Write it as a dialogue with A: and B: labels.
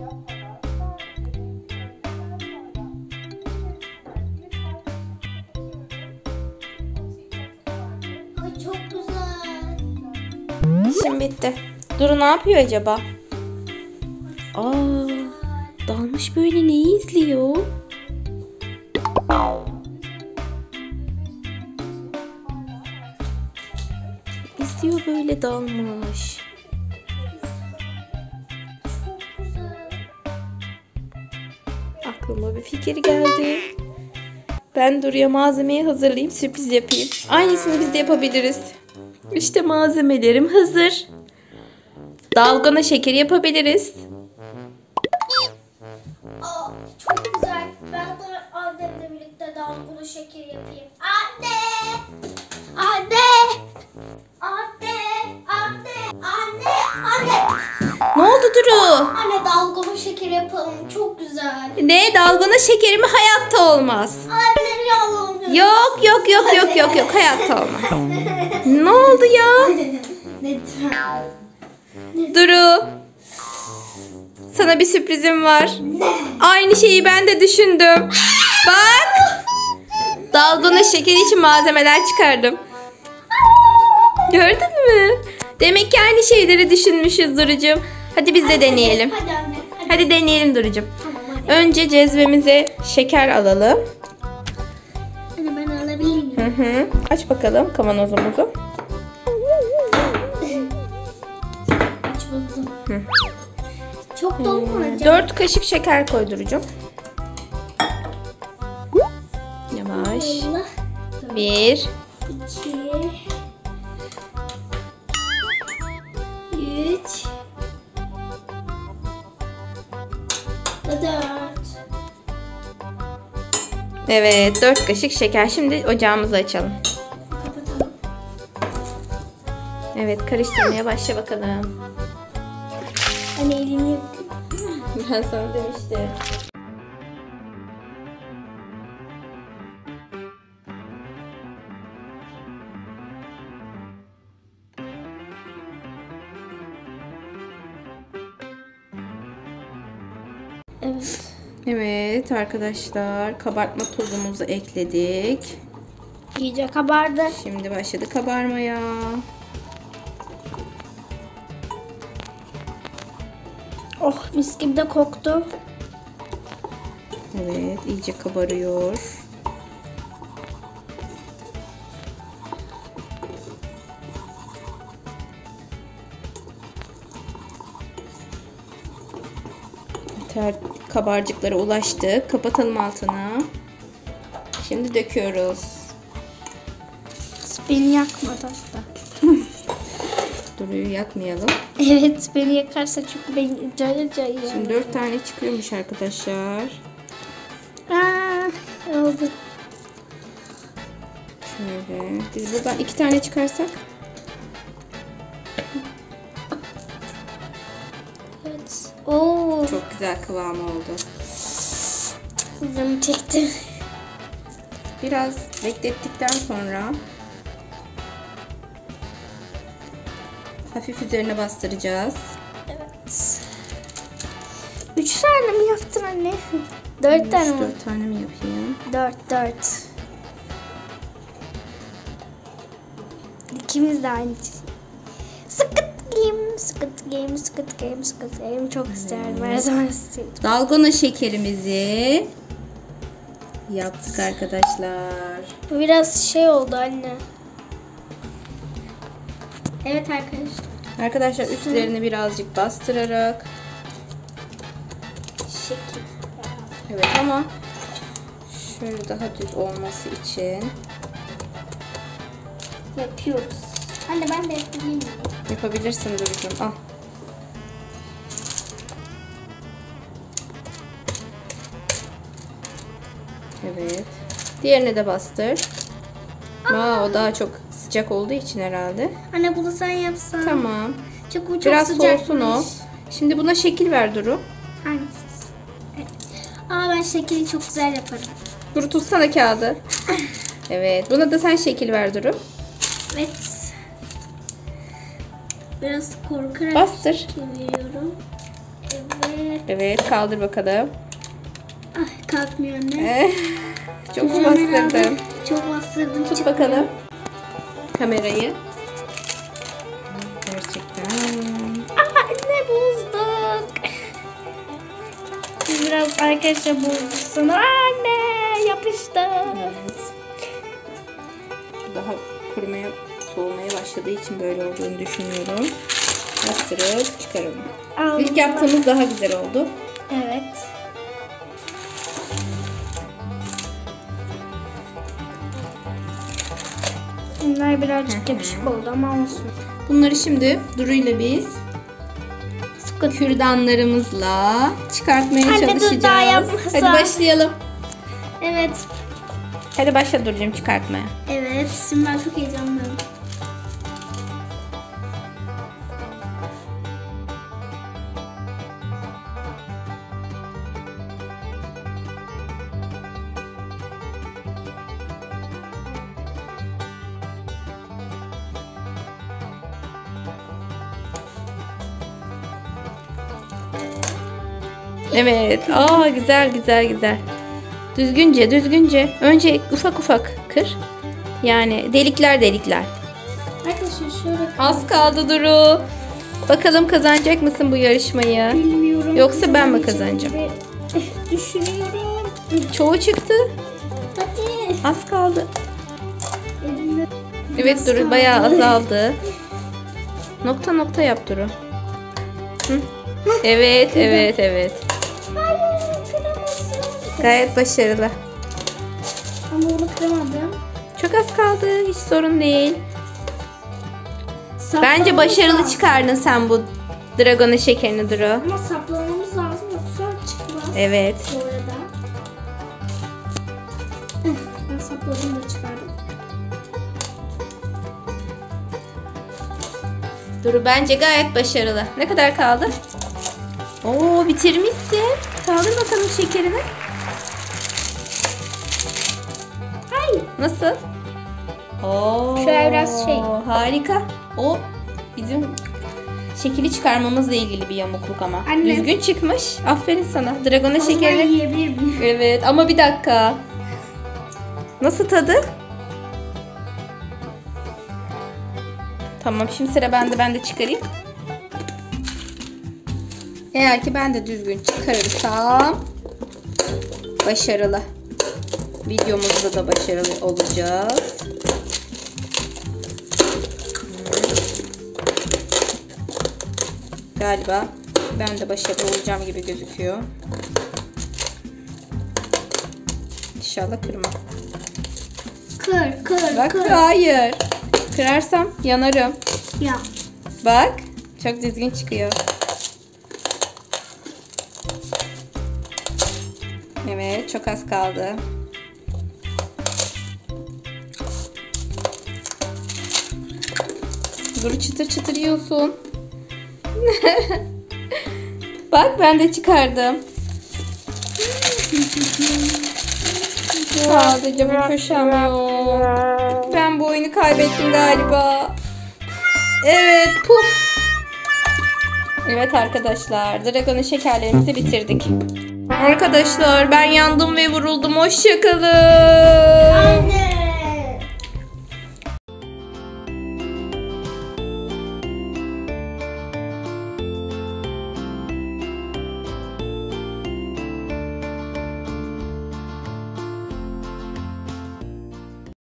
A: Ay çok güzel.
B: İşim bitti. Duru ne yapıyor acaba? Aa, dalmış böyle, neyi izliyor? İzliyor, böyle dalmış. Aklıma bir fikir geldi. Ben Duru'ya malzemeyi hazırlayayım, sürpriz yapayım. Aynısını biz de yapabiliriz. İşte malzemelerim hazır. Dalgona şekeri yapabiliriz.
A: Aa, çok güzel. Ben de annemle birlikte dalgona şeker yapayım. Anne! Anne! Anne! Anne! Anne! Anne!
B: Ne oldu Duru?
A: Anne dalgona şeker yapalım. Çok güzel.
B: Ne? Dalgona şekeri mi? Hayatta olmaz.
A: Annem yalan.
B: Yok, hayatta olmaz. Ne oldu ya?
A: Lütfen.
B: Duru, sana bir sürprizim var. Aynı şeyi ben de düşündüm. Bak, dalgona şekeri için malzemeler çıkardım. Gördün mü? Demek ki aynı şeyleri düşünmüşüz Duru'cum. Hadi biz de deneyelim.
A: Hadi anne.
B: Hadi deneyelim Duru'cum.
A: Tamam hadi.
B: Önce cezvemize şeker alalım.
A: Anne ben alabilir miyim?
B: Hı. Aç bakalım kavanozumuzu.
A: Aç buldum.
B: Hı.
A: Çok dolu mu acaba?
B: 4 kaşık şeker koy Duru'cum. Yavaş.
A: Allah.
B: 1,
A: 2 3 4.
B: evet, 4 kaşık şeker. Şimdi ocağımızı açalım.
A: Kapatalım.
B: Evet, karıştırmaya başla bakalım.
A: Anne elini
B: Ben sana demiştim.
A: Evet.
B: Evet arkadaşlar, kabartma tozumuzu ekledik.
A: İyice kabardı.
B: Şimdi başladı kabarmaya.
A: Oh mis gibi de koktu.
B: Evet, iyice kabarıyor. Kabarcıklara ulaştık. Kapatalım altını. Şimdi döküyoruz.
A: Beni yakmadı hatta.
B: Duru'yu yakmayalım.
A: Evet beni yakarsa çünkü beni cayır.
B: Şimdi 4 tane çıkıyormuş arkadaşlar.
A: Oldu.
B: Şöyle. Biz buradan 2 tane çıkarsak.
A: Evet. Oo.
B: Çok güzel kıvamı oldu.
A: Canım çekti.
B: Biraz beklettikten sonra hafif üzerine bastıracağız.
A: Evet. 3 tane mi yaptın anne? 4 tane mi?
B: 4 tane mi yapayım?
A: 4. İkimiz de aynı. Squid Game çok isterim. Her zaman istedim.
B: Dalgona şekerimizi yaptık arkadaşlar.
A: Bu biraz şey oldu anne. Evet arkadaşlar.
B: Arkadaşlar üstlerini birazcık bastırarak.
A: Şekil.
B: Evet ama şöyle daha düz olması için
A: Yapıyoruz. Anne ben de yapabilir miyim?
B: yapabilirsin Duru'cum. Al. Evet. Diğerini de bastır. O daha çok sıcak olduğu için herhalde.
A: Anne bunu sen yapsan.
B: Tamam.
A: Çünkü bu çok
B: Biraz
A: sıcakmış.
B: soğusun o. Şimdi buna şekil ver Duru.
A: Hangisi? Evet. Ben şekeri çok güzel yaparım.
B: Duru tutsana kağıdı. Evet. Buna da sen şekil ver Duru.
A: Evet. Biraz korkarak
B: Bastır.
A: şekil veriyorum. Evet.
B: Evet, kaldır bakalım.
A: Ah, kalkmıyor anne.
B: Çok
A: Hemen
B: bastırdım.
A: aldım. Çok bastırdım.
B: Tut bakalım kamerayı. Gerçekten.
A: Aha, ne bozduk. Biz biraz arkadaşlar bozduk. Anne yapıştı.
B: Evet. Daha kurumaya, soğumaya başladığı için böyle olduğunu düşünüyorum. Bastırıp çıkaralım.
A: Aldım.
B: İlk yaptığımız daha güzel oldu.
A: Evet. Bunlar birazcık yapışık oldu ama olsun.
B: Bunları şimdi Duru ile biz kürdanlarımızla çıkartmaya
A: Anne, dur,
B: çalışacağız.
A: daha yapmasam.
B: Hadi başlayalım.
A: Evet.
B: Hadi başla Duru'cum çıkartmaya.
A: Evet. Şimdi ben çok heyecanlıyım.
B: Evet. Aa, güzel güzel güzel. Düzgünce düzgünce. Önce ufak ufak kır. Yani delikler delikler.
A: Arkadaşlar şöyle
B: Az kaldı Duru. Bakalım kazanacak mısın bu yarışmayı?
A: bilmiyorum.
B: Yoksa ben mi kazanacağım?
A: Düşünüyorum.
B: Çoğu çıktı.
A: Hadi.
B: Az kaldı.
A: Elimde
B: Evet
A: biraz
B: Duru
A: kaldı.
B: bayağı azaldı. Nokta nokta yap Duru. Hı? Evet evet evet.
A: Hayır, kıramazsın.
B: Gayet başarılı.
A: Ama onu kıramadım.
B: Çok az kaldı. Hiç sorun değil. Bence
A: Saplamamız
B: başarılı
A: lazım.
B: çıkardın sen bu dragonun şekerini Duru.
A: Ama saplamamız lazım yoksa çıkmaz.
B: Evet.
A: Sonra da. Ben sapladım da çıkardım.
B: Duru bence gayet başarılı. Ne kadar kaldı? Oo, bitirmişsin. Kaldır bakalım şekerini.
A: Hayır.
B: Nasıl? Oo,
A: Şöyle biraz şey.
B: Harika. O bizim şekili çıkarmamızla ilgili bir yamukluk ama.
A: Anne.
B: Düzgün çıkmış. Aferin sana. Dragon'un
A: O zaman
B: şekerini.
A: yiyebilir miyim?
B: Evet ama bir dakika. Nasıl tadı? Tamam, şimdi sıra bende. Ben de çıkarayım. Eğer ki ben de düzgün çıkarırsam başarılı. Videomuzda da başarılı olacağız. Galiba ben de başarılı olacağım gibi gözüküyor. İnşallah kırmam.
A: Kır.
B: Bak, hayır. Kırarsam yanarım.
A: Ya.
B: Bak, çok düzgün çıkıyor. Evet, çok az kaldı. Dur, çıtır çıtır yiyorsun. Bak, ben de çıkardım. Sadece bu köşem yok. Ben bu oyunu kaybettim galiba. Evet, puf. Evet arkadaşlar, Dragon'un şekerlerimizi bitirdik. Arkadaşlar, ben yandım ve vuruldum. Hoşçakalın.
A: Anne.